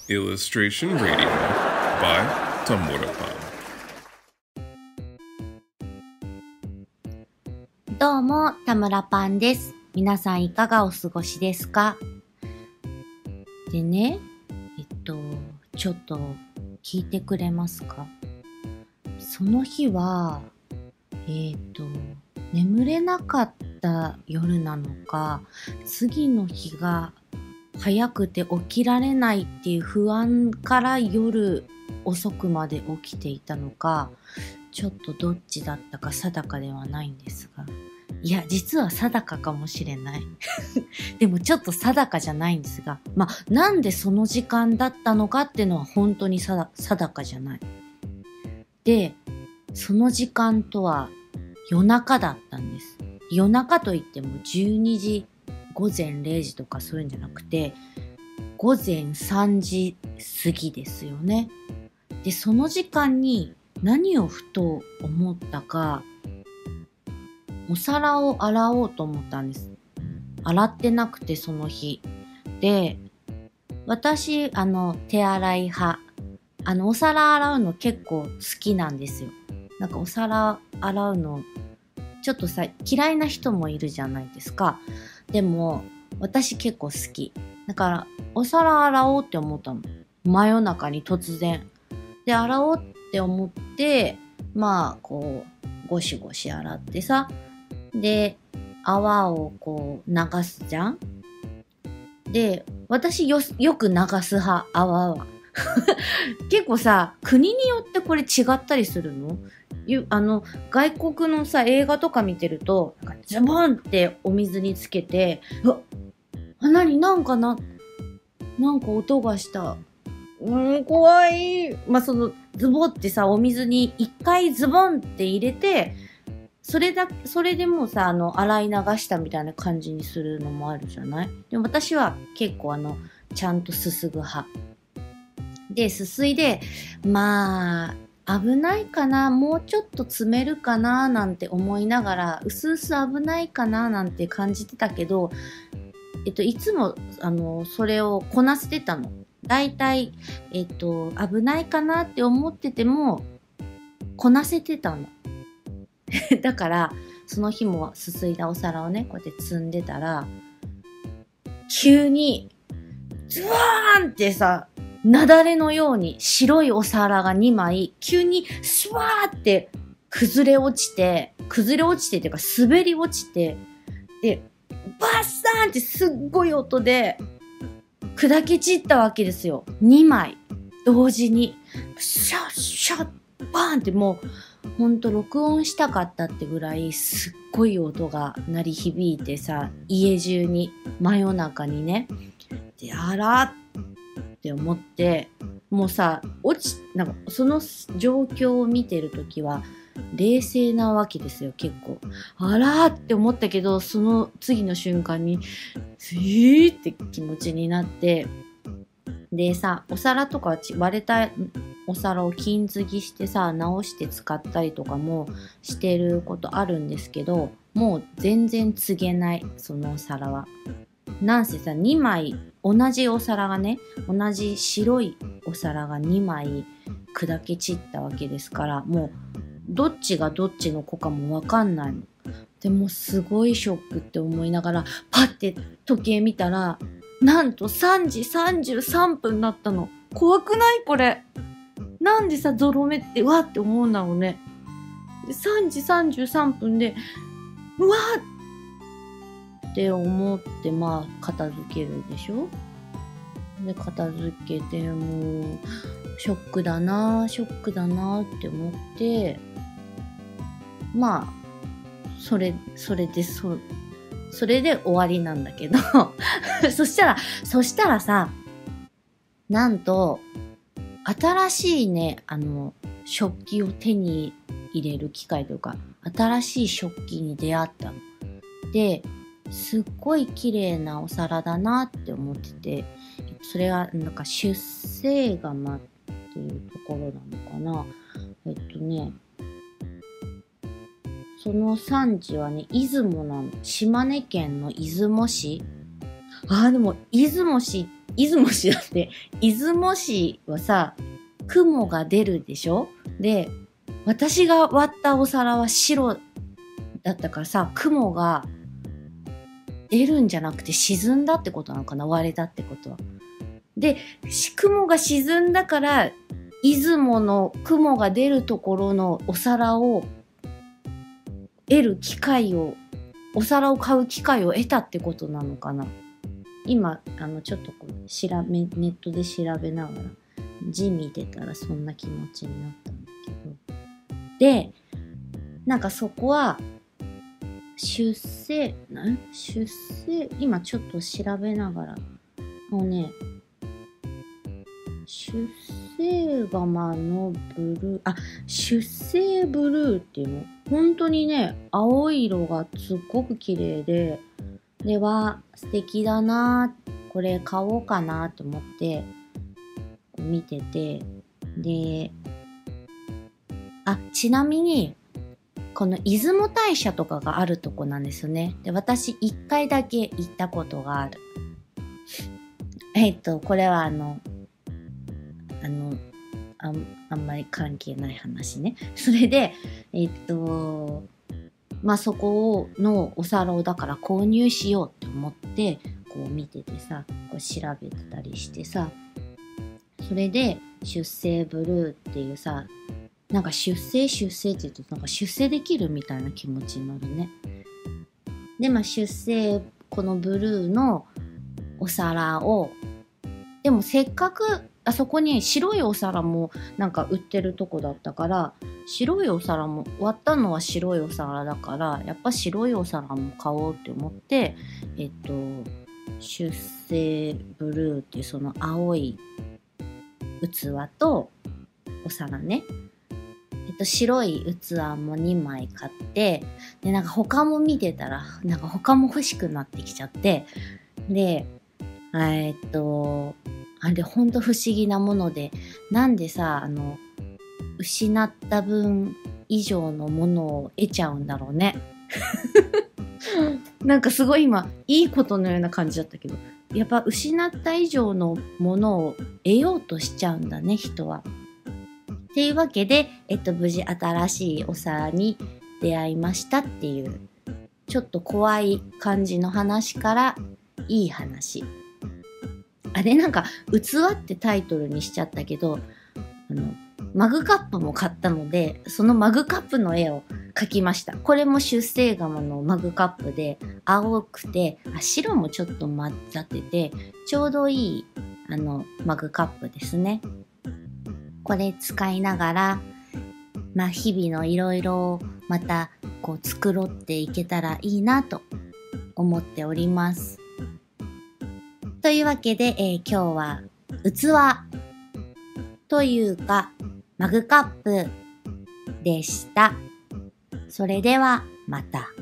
Illustration Radio by Tamura-pan. どうも、田村パンです。皆さんいかがお過ごしですか？でね、ちょっと聞いてくれますか？その日は、眠れなかった夜なのか、次の日が早くて起きられないっていう不安から夜遅くまで起きていたのか、ちょっとどっちだったか定かではないんですが、いや、実は定かかもしれない。でもちょっと定かじゃないんですが、なんでその時間だったのかっていうのは本当に定かじゃない。で、その時間とは夜中だったんです。夜中といっても12時、午前0時とかそういうんじゃなくて、午前3時過ぎですよね。で、その時間に何をふと思ったか、お皿を洗おうと思ったんです。洗ってなくてその日。で、私、手洗い派。お皿洗うの結構好きなんですよ。なんかお皿洗うの、ちょっとさ、嫌いな人もいるじゃないですか。でも、私結構好き。だから、お皿洗おうって思ったの。真夜中に突然。で、洗おうって思って、ゴシゴシ洗ってさ。で、泡を流すじゃん？で、私よく流す派、泡は。結構さ、国によってこれ違ったりするの？外国のさ、映画とか見てると、なんかズボンってお水につけて、なんか音がした。怖い。ズボンってさ、お水に一回ズボンって入れて、それでもうさ、洗い流したみたいな感じにするのもあるじゃない？でも私は結構ちゃんとすすぐ派。で、すすいで、危ないかな、もうちょっと詰めるかななんて思いながら、うすうす危ないかななんて感じてたけど、いつも、それをこなせてたの。だいたい、危ないかなって思ってても、こなせてたの。だから、その日もすすいだお皿をね、こうやって積んでたら、急に、ズワーンってさ、雪崩のように白いお皿が2枚、急にスワーって崩れ落ちてっていうか滑り落ちて、で、バッサーンってすっごい音で砕け散ったわけですよ。2枚同時に。シャッシャッバーンってもうほんと録音したかったってぐらいすっごい音が鳴り響いてさ、家中に真夜中にね。で、あらって思って、もうさ、なんかその状況を見てるときは冷静なわけですよ、結構。あらーって思ったけど、その次の瞬間にって気持ちになって、でさ、お皿とか割れたお皿を金継ぎしてさ、直して使ったりとかもしてることあるんですけど、もう全然継げない、そのお皿は。なんせさ、2枚、同じお皿がね、同じ白いお皿が2枚砕け散ったわけですから、もうどっちがどっちの子かもわかんないの。でもすごいショックって思いながら、パッて時計見たら、なんと3時33分だったの。怖くないこれ。なんでさ、ゾロ目ってわーって思うんだろうね。で3時33分で、うわーって思って、片付けるでしょ？で、片付けて、もう、ショックだなって思って、それで終わりなんだけど、そしたらさ、なんと、新しいね、食器を手に入れる機会というか、新しい食器に出会ったの。で、すっごい綺麗なお皿だなって思ってて、それはなんか出世窯っていうところなのかな。その産地はね、出雲なの。島根県の出雲市。でも出雲市出雲市だって、出雲市はさ、雲が出るでしょ？で、私が割ったお皿は白だったからさ、雲が出るんじゃなくて沈んだってことなのかな？割れたってことは。で、雲が沈んだから、出雲の雲が出るところのお皿を得る機会を、お皿を買う機会を得たってことなのかな。今、ちょっとこうネットで調べながら字見てたらそんな気持ちになったんだけど。で、なんかそこは、出世、今ちょっと調べながら、もうね、出世釜のブルー、出世ブルーっていうの。本当にね、青い色がすっごく綺麗で、では、素敵だな、これ買おうかなと思って見てて、で、ちなみに、この出雲大社とかがあるとこなんですよね。で、私一回だけ行ったことがある。これはあんまり関係ない話ね。それで、そこのお皿をだから購入しようって思って、こう見ててさ、こう調べてたりしてさ、それで、出世ブルーっていうさ、なんか出世って言うとなんか出世できるみたいな気持ちになるね。で、このブルーのお皿を、でもせっかく、あそこに白いお皿もなんか売ってるとこだったから、白いお皿も、割ったのは白いお皿だから、やっぱ白いお皿も買おうって思って、出世ブルーっていうその青い器とお皿ね。白い器も2枚買って、で、なんか他も見てたら、なんか他も欲しくなってきちゃって、で、あれほんと不思議なもので、なんでさ、失った分以上のものを得ちゃうんだろうね。なんかすごい今、いいことのような感じだったけど、やっぱ失った以上のものを得ようとしちゃうんだね、人は。っていうわけで、無事新しいお皿に出会いましたっていう、ちょっと怖い感じの話から、いい話。なんか、器ってタイトルにしちゃったけど、マグカップも買ったので、そのマグカップの絵を描きました。これも出世釜のマグカップで、青くて、白もちょっと混ざってて、ちょうどいい、マグカップですね。これ使いながら、日々のいろいろまたこう繕っていけたらいいなと思っております。というわけで、今日は器というかマグカップでした。それではまた。